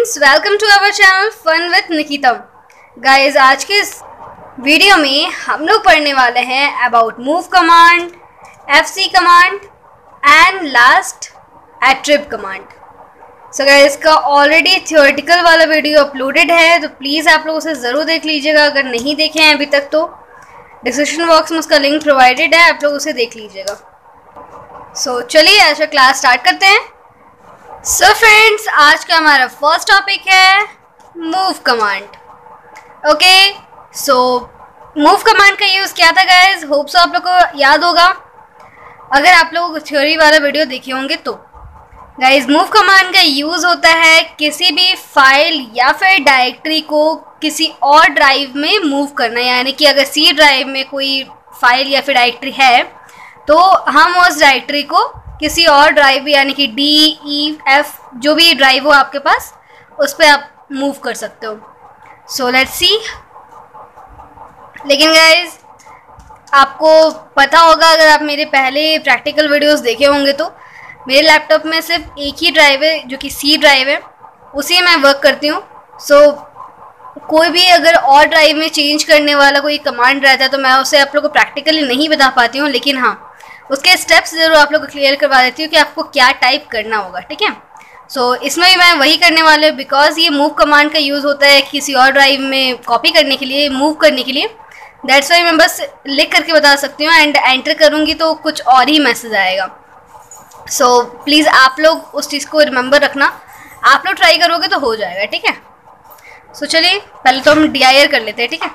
Friends, welcome to our channel fun with Nikita. Guys, आज के इस वीडियो में हम लोग पढ़ने वाले हैं about move command, FC command and last attrib command. So guys, इसका ऑलरेडी थियोरेटिकल वाला वीडियो अपलोडेड है, तो प्लीज़ आप लोग उसे ज़रूर देख लीजिएगा। अगर नहीं देखे हैं अभी तक तो डिस्क्रिप्शन बॉक्स में उसका लिंक प्रोवाइडेड है, आप लोग उसे देख लीजिएगा। सो चलिए आज का क्लास स्टार्ट करते हैं। सो फ्रेंड्स, आज का हमारा फर्स्ट टॉपिक है move command. Okay, so move command का यूज़ क्या था गाइस, होप सो आप लोग को याद होगा अगर आप लोग थ्योरी वाला वीडियो देखे होंगे तो। गाइस, मूव कमांड का यूज़ होता है किसी भी फाइल या फिर डायरेक्टरी को किसी और ड्राइव में मूव करना, यानी कि अगर सी ड्राइव में कोई फाइल या फिर डायरेक्टरी है तो हम उस डायरेक्टरी को किसी और ड्राइव यानी कि डी ई एफ जो भी ड्राइव हो आपके पास उस पर आप मूव कर सकते हो। So let's see. लेकिन गाइज, आपको पता होगा अगर आप मेरे पहले प्रैक्टिकल वीडियोस देखे होंगे तो मेरे लैपटॉप में सिर्फ एक ही ड्राइव है जो कि सी ड्राइव है, उसी में मैं वर्क करती हूँ। सो कोई भी अगर और ड्राइव में चेंज करने वाला कोई कमांड रहता है तो मैं उसे आप लोग को प्रैक्टिकली नहीं बता पाती हूँ, लेकिन हाँ उसके स्टेप्स ज़रूर आप लोग को क्लियर करवा देती हूँ कि आपको क्या टाइप करना होगा। ठीक है, सो इसमें भी मैं वही करने वाले हूँ बिकॉज ये मूव कमांड का यूज़ होता है किसी और ड्राइव में कॉपी करने के लिए, मूव करने के लिए। दैट्स वाई मैं बस लिख करके बता सकती हूँ एंड एंटर करूँगी तो कुछ और ही मैसेज आएगा। सो प्लीज़ आप लोग उस चीज़ को रिमेंबर रखना, आप लोग ट्राई करोगे तो हो जाएगा। ठीक है, सो चलिए पहले तो हम DIR कर लेते हैं। ठीक है,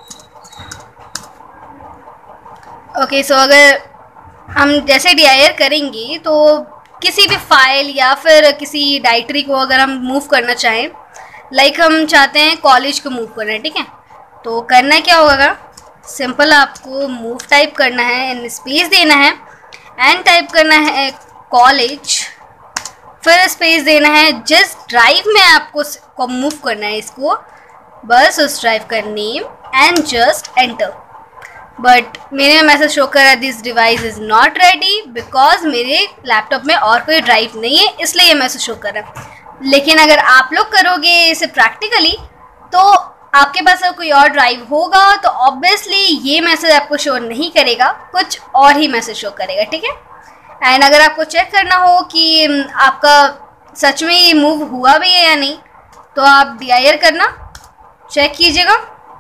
ओके, सो अगर हम जैसे DIR करेंगे तो किसी भी फाइल या फिर किसी डायरेक्टरी को अगर हम मूव करना चाहें, लाइक हम चाहते हैं कॉलेज को मूव करना है, ठीक है, तो करना क्या होगा, सिंपल आपको मूव टाइप करना है एंड स्पेस देना है एंड टाइप करना है कॉलेज, फिर स्पेस देना है जिस ड्राइव में आपको मूव करना है इसको, बस उस ड्राइव का name and just enter. But मेरे मैसेज शो कर रहा है this device is not ready because मेरे लैपटॉप में और कोई ड्राइव नहीं है, इसलिए ये मैसेज शो कर रहा है। लेकिन अगर आप लोग करोगे इसे प्रैक्टिकली तो आपके पास अगर कोई और ड्राइव होगा तो ऑब्वियसली ये मैसेज आपको शो नहीं करेगा, कुछ और ही मैसेज शो करेगा। ठीक है, एंड अगर आपको चेक करना हो कि आपका सच में ये मूव हुआ भी है या नहीं तो आप DIR करना चेक कीजिएगा।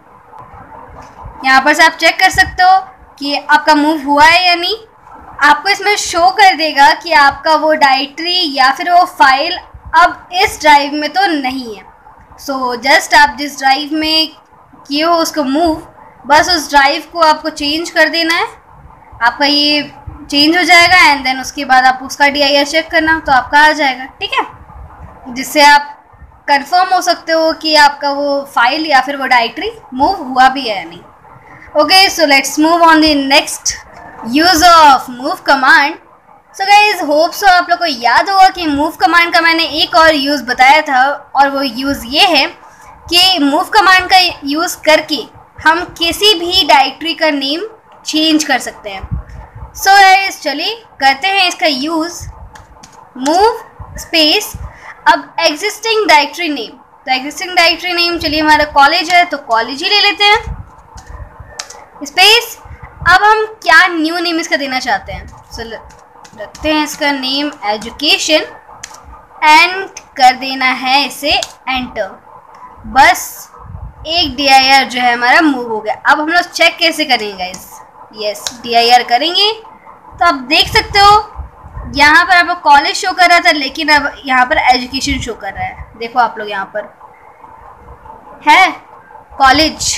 यहाँ पर से आप चेक कर सकते हो कि आपका मूव हुआ है या नहीं। आपको इसमें शो कर देगा कि आपका वो डायरेक्टरी या फिर वो फाइल अब इस ड्राइव में तो नहीं है। सो जस्ट आप जिस ड्राइव में किए हो उसको मूव, बस उस ड्राइव को आपको चेंज कर देना है, आपका ये चेंज हो जाएगा एंड देन उसके बाद आप उसका DIR चेक करना तो आपका आ जाएगा। ठीक है, जिससे आप कंफर्म हो सकते हो कि आपका वो फाइल या फिर वो डायरेक्टरी मूव हुआ भी है या नहीं। Okay, so let's move on the next use of move command. So guys, hope so आप लोग को याद होगा कि मूव कमांड का मैंने एक और यूज़ बताया था और वो यूज़ ये है कि मूव कमांड का यूज़ करके हम किसी भी डायरेक्टरी का नेम चेंज कर सकते हैं। सो गाइज चलिए करते हैं इसका यूज़। मूव स्पेस, अब एग्जिस्टिंग डायरेक्टरी नेम, तो एग्जिस्टिंग डायरेक्टरी नेम चलिए हमारा कॉलेज है तो कॉलेज ही ले लेते हैं, स्पेस। अब हम क्या न्यू नेम इसका देना चाहते हैं, सो रखते हैं इसका नेम एजुकेशन एंड कर देना है इसे एंटर। बस एक DIR जो है हमारा मूव हो गया। अब हम लोग चेक कैसे करेंगे गाइस, यस DIR करेंगे तो आप देख सकते हो यहाँ पर आपको कॉलेज शो कर रहा था लेकिन अब यहाँ पर एजुकेशन शो कर रहा है। देखो आप लोग यहाँ पर है कॉलेज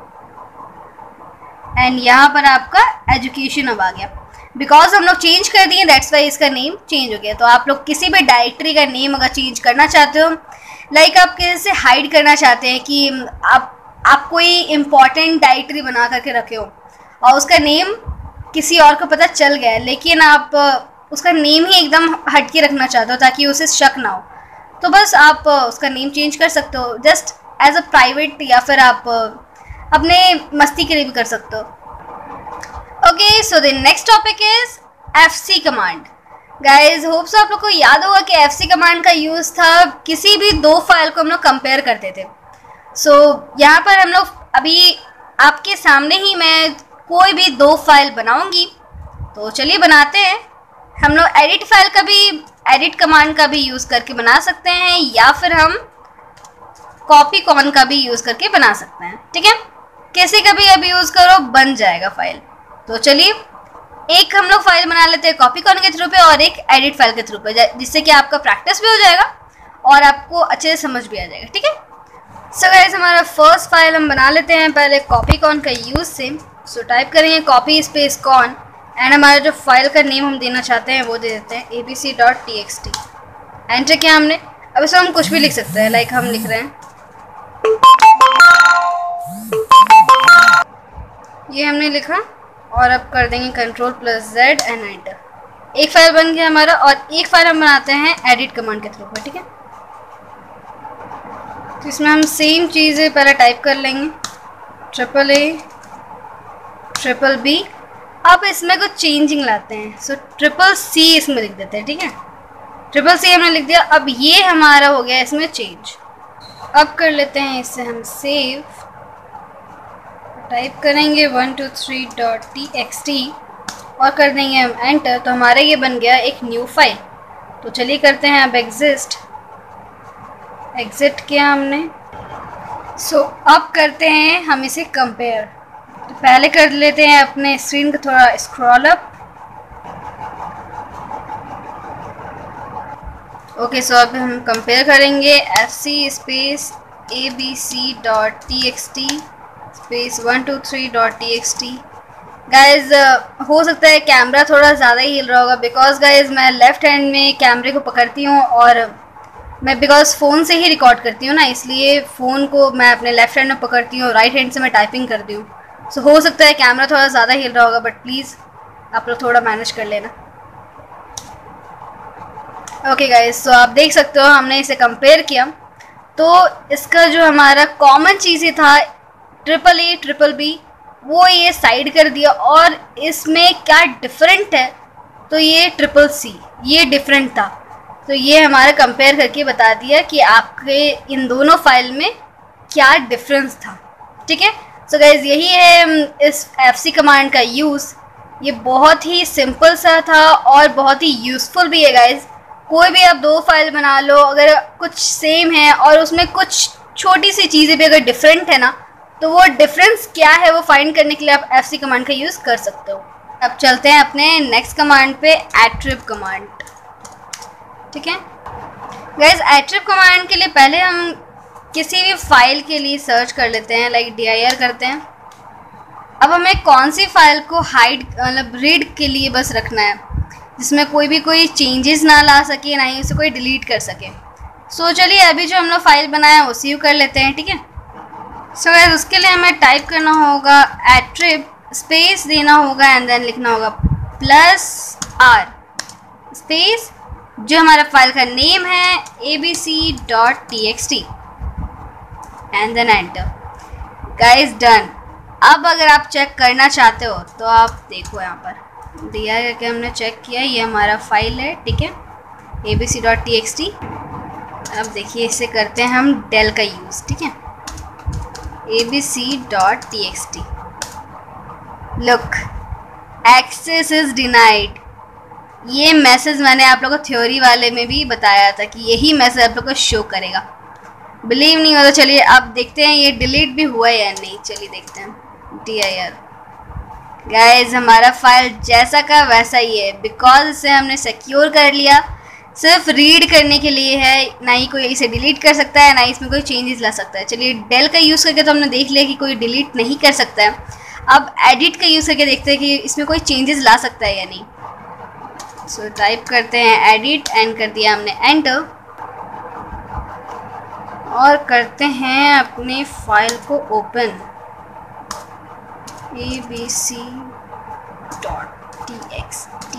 एंड यहाँ पर आपका एजुकेशन अब आ गया बिकॉज हम लोग चेंज कर दिए, दैट्स वाई इसका नेम चेंज हो गया। तो आप लोग किसी भी डायरेक्टरी का नेम अगर चेंज करना चाहते हो, लाइक आप किसी हाइड करना चाहते हैं कि आप कोई इम्पॉर्टेंट डायरेक्टरी बना करके रखे हो और उसका नेम किसी और को पता चल गया है लेकिन आप उसका नेम ही एकदम हट के रखना चाहते हो ताकि उसे शक ना हो, तो बस आप उसका नेम चेंज कर सकते हो जस्ट एज अ प्राइवेट, या फिर आप अपने मस्ती के लिए भी कर सकते हो। Okay, so the next topic is FC command. Guys hopes आप लोग को याद होगा कि FC कमांड का यूज़ था किसी भी दो फाइल को हम लोग कंपेयर करते थे। सो यहाँ पर हम लोग अभी आपके सामने ही मैं कोई भी दो फाइल बनाऊंगी, तो चलिए बनाते हैं। हम लोग एडिट फाइल का भी, एडिट कमांड का भी यूज़ करके बना सकते हैं, या फिर हम कॉपी कॉन का भी यूज़ करके बना सकते हैं। ठीक है, किसी का भी अब यूज़ करो, बन जाएगा फाइल। तो चलिए एक हम लोग फाइल बना लेते हैं कॉपी कॉन के थ्रू पे और एक एडिट फाइल के थ्रू पे, जिससे कि आपका प्रैक्टिस भी हो जाएगा और आपको अच्छे से समझ भी आ जाएगा। ठीक है, सो गाइस हमारा फर्स्ट फाइल हम बना लेते हैं पहले कॉपी कॉन का यूज़ से। सो टाइप करेंगे कॉपी स्पेस कॉन एंड हमारा जो फाइल का नेम हम देना चाहते हैं वो दे देते हैं abc.txt। एंटर किया हमने। अब इसमें हम कुछ भी लिख सकते हैं, लाइक हम लिख रहे हैं, ये हमने लिखा और अब कर देंगे Ctrl+Z एंड एंटर। एक फाइल बन गया हमारा और एक फाइल हम बनाते हैं एडिट कमांड के थ्रू पर। ठीक है, तो इसमें हम सेम चीज़ें पहले टाइप कर लेंगे, AAA BBB। अब इसमें कुछ चेंजिंग लाते हैं, सो CCC इसमें लिख देते हैं। ठीक है, CCC हमने लिख दिया। अब ये हमारा हो गया इसमें चेंज। अब कर लेते हैं इसे हम सेव, टाइप करेंगे 123.txt और कर देंगे हम एंटर। तो हमारा ये बन गया एक न्यू फाइल। तो चलिए करते हैं अब एग्जिट किया हमने। सो अब करते हैं हम इसे कंपेयर। तो पहले कर लेते हैं अपने स्क्रीन को थोड़ा स्क्रॉल अप। ओके, सो अब हम कंपेयर करेंगे FC space abc.txt space 123.txt। Guys हो सकता है कैमरा थोड़ा ज़्यादा ही हिल रहा होगा, बिकॉज गाइज मैं लेफ़्ट हैंड में कैमरे को पकड़ती हूँ और मैं बिकॉज फ़ोन से ही रिकॉर्ड करती हूँ ना, इसलिए फ़ोन को मैं अपने लेफ़्ट हैंड में पकड़ती हूँ, राइट हैंड से मैं टाइपिंग करती हूँ। सो हो सकता है कैमरा थोड़ा ज़्यादा हिल रहा होगा, बट प्लीज़ आप लोग थोड़ा मैनेज कर लेना। ओके गाइज, सो आप देख सकते हो हमने इसे कंपेयर किया तो इसका जो हमारा कॉमन चीज़ें था AAA BBB वो ये साइड कर दिया, और इसमें क्या डिफरेंट है तो ये CCC ये डिफरेंट था। तो ये हमारा कंपेयर करके बता दिया कि आपके इन दोनों फाइल में क्या डिफरेंस था। ठीक है, सो गाइज यही है इस FC कमांड का यूज़। ये बहुत ही सिंपल सा था और बहुत ही यूज़फुल भी है गाइज। कोई भी आप दो फाइल बना लो, अगर कुछ सेम है और उसमें कुछ छोटी सी चीज़ें भी अगर डिफरेंट है ना, तो वो डिफरेंस क्या है वो फाइंड करने के लिए आप FC कमांड का यूज़ कर सकते हो। अब चलते हैं अपने नेक्स्ट कमांड पे, attrib कमांड। ठीक है गाइज, attrib कमांड के लिए पहले हम किसी भी फाइल के लिए सर्च कर लेते हैं, लाइक dir करते हैं। अब हमें कौन सी फाइल को हाइड मतलब रीड के लिए बस रखना है, जिसमें कोई चेंजेस ना ला सके, ना ही उसे कोई डिलीट कर सके। सो चलिए अभी जो हम लोग फाइल बनाया वो सेव कर लेते हैं। ठीक है, सो गाइस उसके लिए हमें टाइप करना होगा attrib स्पेस देना होगा एंड देन लिखना होगा +r स्पेस जो हमारा फाइल का नेम है abc.txt and then enter. Guys done. अब अगर आप चेक करना चाहते हो तो आप देखो यहाँ पर दिया करके हमने चेक किया, ये हमारा फाइल है। ठीक है, abc.txt। अब देखिए इसे करते हैं हम डेल का यूज़। ठीक है, abc.txt। Look, access is denied. ये मैसेज मैंने आप लोगों को थ्योरी वाले में भी बताया था कि यही मैसेज आप लोग को शो करेगा। बिलीव नहीं हो तो चलिए अब देखते हैं ये डिलीट भी हुआ या नहीं। चलिए देखते हैं dir। गाइज हमारा फाइल जैसा का वैसा ही है, बिकॉज इसे हमने सिक्योर कर लिया। सिर्फ रीड करने के लिए है, ना ही कोई इसे डिलीट कर सकता है, ना ही इसमें कोई चेंजेस ला सकता है। चलिए डेल का यूज़ करके तो हमने देख लिया कि कोई डिलीट नहीं कर सकता है। अब एडिट का यूज़ करके देखते हैं कि इसमें कोई चेंजेस ला सकता है या नहीं। सो टाइप करते हैं एडिट एंड कर दिया हमने एंटर, और करते हैं अपनी फाइल को ओपन abc.txt।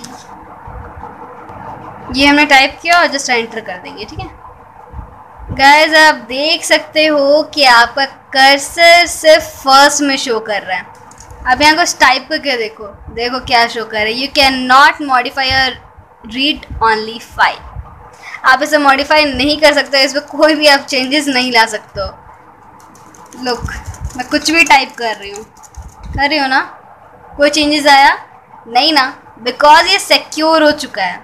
ये हमने टाइप किया और जस्ट एंटर कर देंगे। ठीक है गाइस, आप देख सकते हो कि आपका कर्सर सिर्फ फर्स्ट में शो कर रहा है। अब यहाँ कुछ टाइप करके देखो क्या शो कर रहा है। You can not modify read only file. आप इसे मॉडिफाई नहीं कर सकते, इसमें कोई भी आप चेंजेस नहीं ला सकते हो। लुक, मैं कुछ भी टाइप कर रही हूँ ना, कोई चेंजेस आया नहीं ना, बिकॉज ये सिक्योर हो चुका है।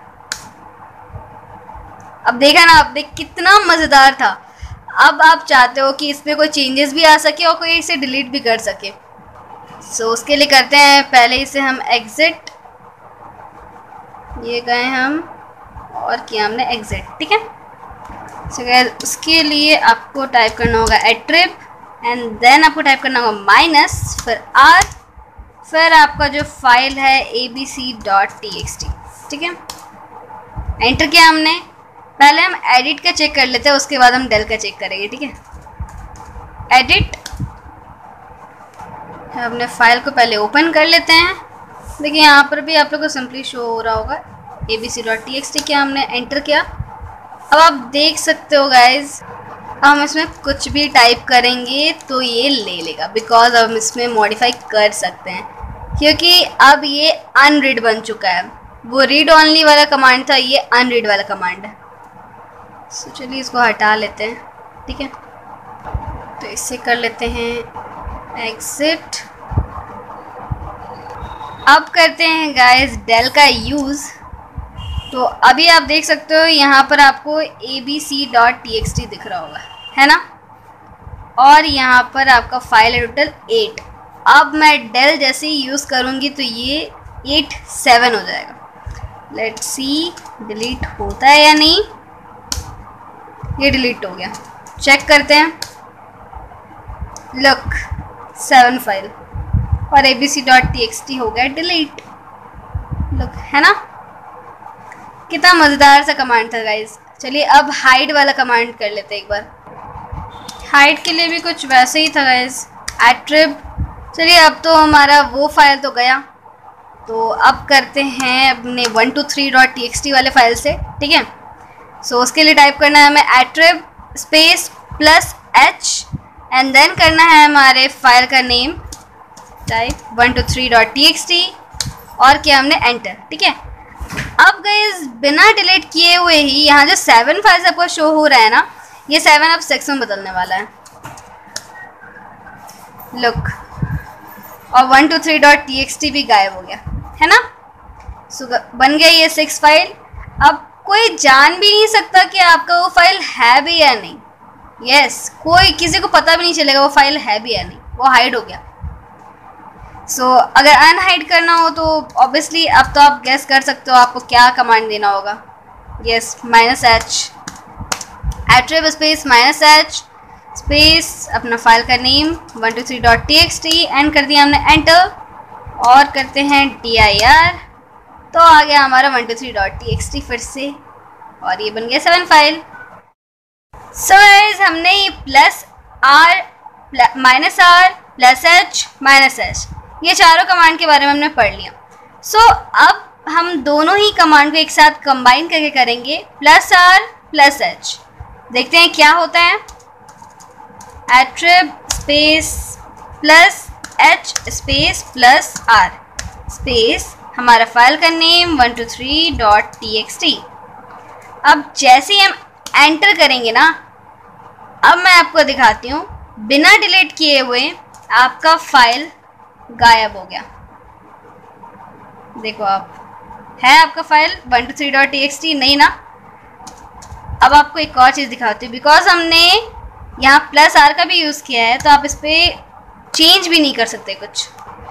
अब देखा ना आपने कितना मज़ेदार था। अब आप चाहते हो कि इसमें कोई चेंजेस भी आ सके और कोई इसे डिलीट भी कर सके। सो उसके लिए करते हैं, पहले इसे हम एग्जिट, ये गए हम और किया हमने एग्जिट, ठीक है। सो गाइस उसके लिए आपको टाइप करना होगा एट्रिब एंड देन आपको टाइप करना होगा माइनस फिर आर, फिर आपका जो फाइल है abc.txt, ठीक है। एंटर किया हमने। पहले हम एडिट का चेक कर लेते हैं, उसके बाद हम डेल का चेक करेंगे, ठीक है। एडिट, अपने फाइल को पहले ओपन कर लेते हैं। देखिए यहाँ पर भी आप लोग को सिंपली शो हो रहा होगा abc.txt, क्या हमने एंटर किया। अब आप देख सकते हो गाइज, हम इसमें कुछ भी टाइप करेंगे तो ये ले लेगा, बिकॉज अब हम इसमें मॉडिफाई कर सकते हैं, क्योंकि अब ये अनरीड बन चुका है। वो रीड ओनली वाला कमांड था, ये अनरीड वाला कमांड है। सो चलिए इसको हटा लेते हैं, ठीक है। तो इससे कर लेते हैं एग्जिट। अब करते हैं गाइस डेल का यूज़। तो अभी आप देख सकते हो यहाँ पर आपको abc.txt दिख रहा होगा, है ना, और यहाँ पर आपका फाइल है टोटल 8। अब मैं डेल जैसे ही यूज़ करूँगी तो ये 8 7 हो जाएगा। लेट्स सी डिलीट होता है या नहीं। ये डिलीट हो गया, चेक करते हैं। लुक 7 फाइल और abc.txt हो गया डिलीट। लुक, है ना, कितना मज़ेदार सा कमांड था गाइज। चलिए अब हाइड वाला कमांड कर लेते हैं एक बार। हाइड के लिए भी कुछ वैसे ही था गाइज, एट्रिब। चलिए अब तो हमारा वो फाइल तो गया, तो अब करते हैं अपने 123.txt वाले फाइल से, ठीक है। सो उसके लिए टाइप करना है हमें attrib space plus h and then करना है हमारे फाइल का नेम, टाइप 123.txt और किया हमने एंटर, ठीक है। अब गाइस बिना डिलीट किए हुए ही यहाँ जो 7 फाइल्स आपको शो हो रहा है ना, ये 7 अब 6 में बदलने वाला है। लुक, और 123.txt भी गायब हो गया, है ना। सो बन गया ये 6 फाइल। अब कोई जान भी नहीं सकता कि आपका वो फाइल है भी या नहीं। यस, कोई किसी को पता भी नहीं चलेगा वो फाइल है भी या नहीं, वो हाइड हो गया। सो अगर अनहाइड करना हो तो ऑब्वियसली अब तो आप गेस कर सकते हो आपको क्या कमांड देना होगा। Yes, -h, attrib space -h space अपना फाइल का नेम 123.txt एंड कर दिया हमने एंटर और करते हैं dir, तो आ गया हमारा 123.txt फिर से और ये बन गया 7 फाइल। सो गाइस हमने ये +r -h ये चारों कमांड के बारे में हमने पढ़ लिया। सो अब हम दोनों ही कमांड को एक साथ कंबाइन करके करेंगे +r+h। देखते हैं क्या होता है। Attrib space +h space +r space हमारा फाइल का नेम 123.txt। अब जैसे ही हम एंटर करेंगे ना, अब मैं आपको दिखाती हूँ, बिना डिलीट किए हुए आपका फाइल गायब हो गया। देखो आप, है आपका फाइल 123.txt नहीं ना। अब आपको एक और चीज़ दिखाती हूँ, बिकॉज हमने यहाँ +r का भी यूज़ किया है तो आप इस पर चेंज भी नहीं कर सकते कुछ।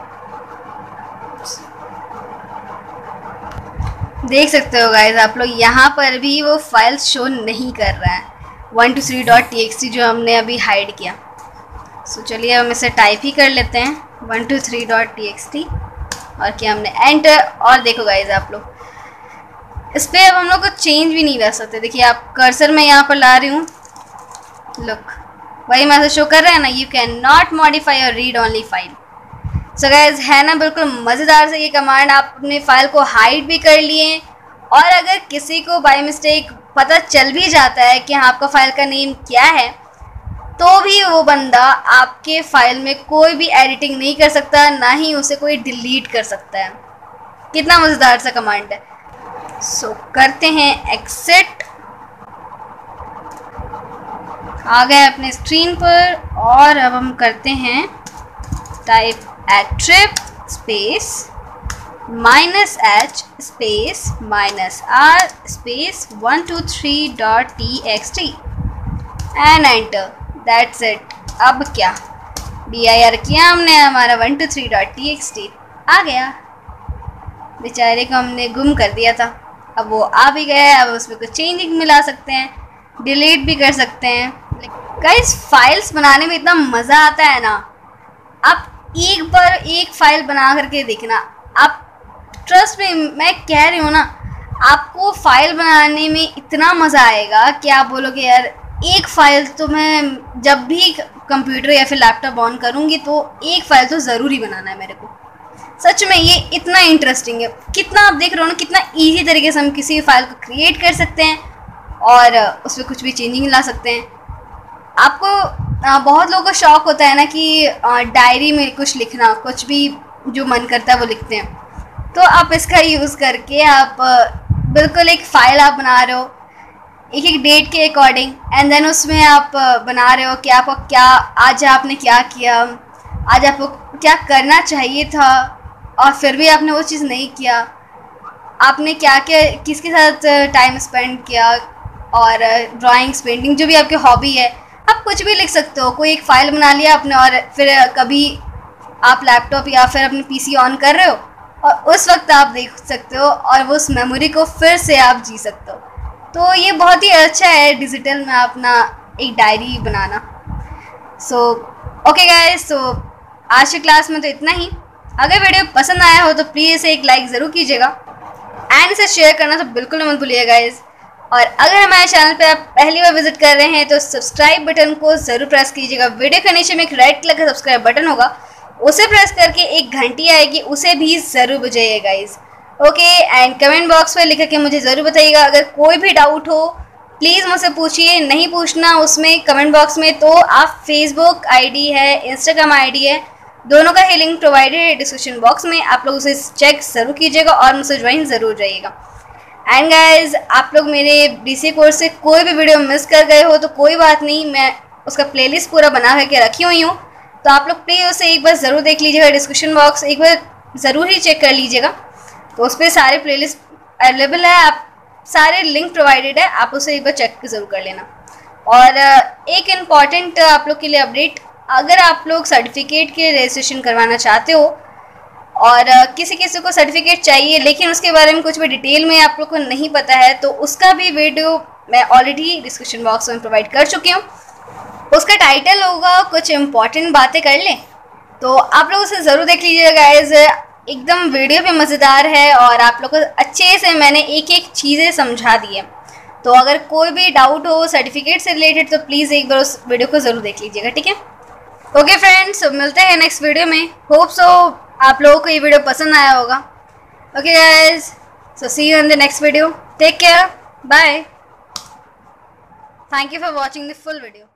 देख सकते हो गाइस आप लोग, यहाँ पर भी वो फाइल शो नहीं कर रहा है 123.txt जो हमने अभी हाइड किया। सो चलिए हम इसे टाइप ही कर लेते हैं 123.txt और क्या हमने एंटर। और देखो गाइस आप लोग, इस पर अब हम लोग को चेंज भी नहीं कर सकते। देखिए आप कर्सर में यहाँ पर ला रही हूँ, लुक वही मैसेज शो कर रहा है ना, यू कैन नॉट मॉडिफाई और read only file. So guys है ना बिल्कुल मज़ेदार से ये कमांड। आप अपने फाइल को हाइड भी कर लिए और अगर किसी को बाय मिस्टेक पता चल भी जाता है कि हाँ आपका फाइल का नेम क्या है, तो भी वो बंदा आपके फाइल में कोई भी एडिटिंग नहीं कर सकता, ना ही उसे कोई डिलीट कर सकता है। कितना मज़ेदार सा कमांड है। सो करते हैं एग्जिट। आ गए अपने स्क्रीन पर और अब हम करते हैं type attrib space -h space -r space 123.txt and enter. That's it. अब क्या dir किया हमने, हमारा 123.txt आ गया। बेचारे को हमने गुम कर दिया था, अब वो आ भी गया है। अब उसमें कुछ चेंजिंग मिला सकते हैं, डिलीट भी कर सकते हैं। गाइस फाइल्स बनाने में इतना मज़ा आता है ना, आप एक बार एक फाइल बना करके देखना। आप ट्रस्ट में, मैं कह रही हूँ ना, आपको फाइल बनाने में इतना मज़ा आएगा कि आप बोलोगे यार एक फ़ाइल तो मैं जब भी कंप्यूटर या फिर लैपटॉप ऑन करूँगी तो एक फ़ाइल तो ज़रूरी बनाना है मेरे को। सच में ये इतना इंटरेस्टिंग है। कितना आप देख रहे हो ना, कितना ईजी तरीके से हम किसी भी फाइल को क्रिएट कर सकते हैं और उसमें कुछ भी चेंजिंग ला सकते हैं। आपको बहुत लोगों को शौक़ होता है ना कि डायरी में कुछ लिखना, कुछ भी जो मन करता है वो लिखते हैं। तो आप इसका यूज़ करके आप बिल्कुल एक फ़ाइल आप बना रहे हो एक एक डेट के अकॉर्डिंग, एंड देन उसमें आप बना रहे हो कि आपको क्या, आज आपने क्या किया, आज आपको क्या करना चाहिए था और फिर भी आपने वो चीज़ नहीं किया, आपने क्या क्या किसके साथ टाइम स्पेंड किया, और ड्राइंग्स, पेंटिंग, जो भी आपकी हॉबी है, आप कुछ भी लिख सकते हो। कोई एक फ़ाइल बना लिया आपने और फिर कभी आप लैपटॉप या फिर अपने पीसी ऑन कर रहे हो और उस वक्त आप देख सकते हो और वो उस मेमोरी को फिर से आप जी सकते हो। तो ये बहुत ही अच्छा है डिजिटल में अपना एक डायरी बनाना। सो ओके गाइस, सो आज की क्लास में तो इतना ही। अगर वीडियो पसंद आया हो तो प्लीज़ इसे एक लाइक ज़रूर कीजिएगा एंड इसे शेयर करना तो बिल्कुल मत भूलिएगा गाइस। और अगर हमारे चैनल पे आप पहली बार विजिट कर रहे हैं तो सब्सक्राइब बटन को ज़रूर प्रेस कीजिएगा। वीडियो के नीचे में एक रेड कलर का सब्सक्राइब बटन होगा, उसे प्रेस करके एक घंटी आएगी, उसे भी ज़रूर बजाइए guys. Okay, and comment box में लिख के मुझे ज़रूर बताइएगा। अगर कोई भी डाउट हो प्लीज़ मुझसे पूछिए, नहीं पूछना उसमें कमेंट बॉक्स में तो आप फेसबुक आईडी है, इंस्टाग्राम आईडी है, दोनों का ही लिंक प्रोवाइडेड है डिस्क्रिप्शन बॉक्स में। आप लोग उसे चेक ज़रूर कीजिएगा और मुझसे ज्वाइन ज़रूर रहिएगा। एंड गाइज, आप लोग मेरे डीसी कोर्स से कोई भी वीडियो मिस कर गए हो तो कोई बात नहीं, मैं उसका प्लेलिस्ट पूरा बना करके रखी हुई हूँ, तो आप लोग प्लीज़ उसे एक बार ज़रूर देख लीजिएगा। डिस्क्रिप्शन बॉक्स एक बार ज़रूर ही चेक कर लीजिएगा, तो उस पर सारे प्लेलिस्ट अवेलेबल है, आप सारे लिंक प्रोवाइडेड है, आप उसे एक बार चेक ज़रूर कर लेना। और एक इम्पॉर्टेंट आप लोग के लिए अपडेट, अगर आप लोग सर्टिफिकेट के रजिस्ट्रेशन करवाना चाहते हो और किसी किसी को सर्टिफिकेट चाहिए लेकिन उसके बारे में कुछ भी डिटेल में आप लोग को नहीं पता है, तो उसका भी वीडियो मैं ऑलरेडी डिस्क्रिप्शन बॉक्स में प्रोवाइड कर चुकी हूँ। उसका टाइटल होगा कुछ इम्पॉर्टेंट बातें कर लें, तो आप लोग उसे ज़रूर देख लीजिएगा गाइज। एकदम वीडियो भी मज़ेदार है और आप लोग को अच्छे से मैंने एक एक चीज़ें समझा दी है। तो अगर कोई भी डाउट हो सर्टिफिकेट से रिलेटेड तो प्लीज़ एक बार उस वीडियो को ज़रूर देख लीजिएगा, ठीक है। ओके फ्रेंड्स, मिलते हैं नेक्स्ट वीडियो में। होप सो आप लोगों को ये वीडियो पसंद आया होगा। Okay guys, so see you in the next video. Take care, bye. Thank you for watching the full video.